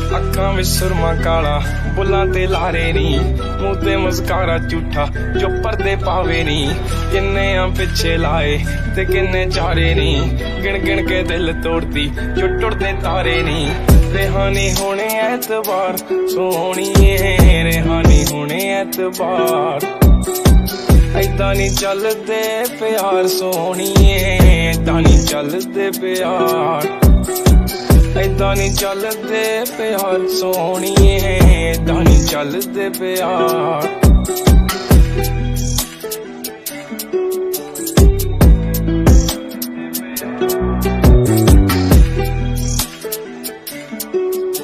अक्खां विच सुरमा काला बुल्लां ते लारे नी, मूंह ते मस्कारा झूठा जो पर्दे पावे नी। किन्ने पिछे लाए ते किन्ने चारे नी, गिन गिन के दिल तोड़ती जो टुटदे तारे नी। रेहानी होने ऐतबार सोहणिए, रेहानी होने ऐतबार। ऐदां नी चलदे प्यार सोहणिए, ऐदां नी चलदे प्यार। ऐदां नी चलदे प्यार सोहणिए, ऐदां नी चलदे प्यार।